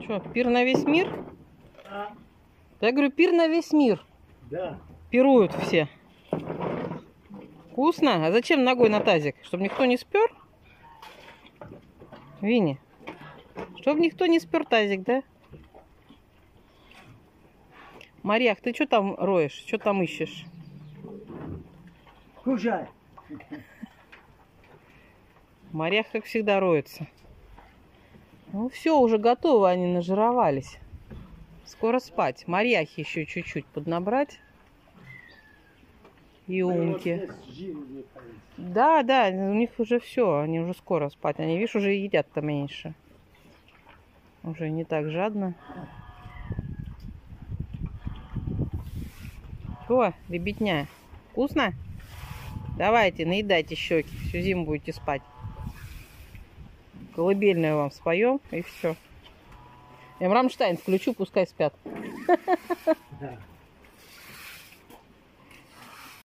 Что, пир на весь мир? А? Да я говорю, пир на весь мир. Да. Пируют все. Вкусно? А зачем ногой на тазик? Чтобы никто не спер? Винни, чтобы никто не спер тазик, да? Марьях, ты что там роешь? Что там ищешь? Кушай. Марьях, как всегда, роется. Ну все, уже готово, они нажировались. Скоро спать. Марьяхи еще чуть-чуть поднабрать. И умки. Да, да, у них уже все, они уже скоро спать. Они, видишь, уже едят-то меньше. Уже не так жадно. Что, ребятня, вкусно? Давайте, наедайте щеки, всю зиму будете спать. Колыбельную вам споем, и все. Я им Рамштайн включу, пускай спят. Да.